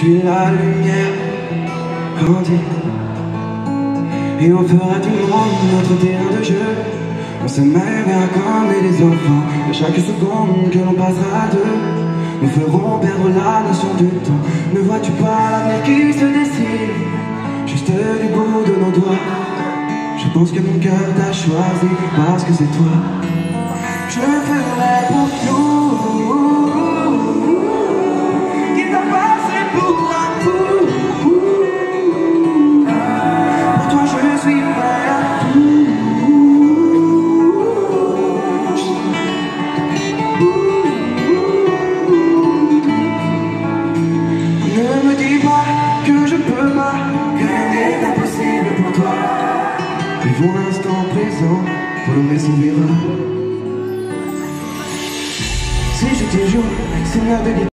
suis la lumière, grandis. Et on fera du monde notre terrain de jeu. On se met bien comme des enfants. Et chaque seconde que l'on passera à deux, nous ferons perdre la notion du temps. Ne vois-tu pas l'avenir qui se dessine, juste du bout de nos doigts? Je pense que mon cœur t'a choisi parce que c'est toi. Je ferai pour nous qui t'a passé pour un fou. Pour toi je suis prêt à tout. Ne me dis pas que je peux pas, que rien n'est impossible pour toi. Vivons l'instant présent, pour le reste on verra. Si je te jure, c'est merveilleux.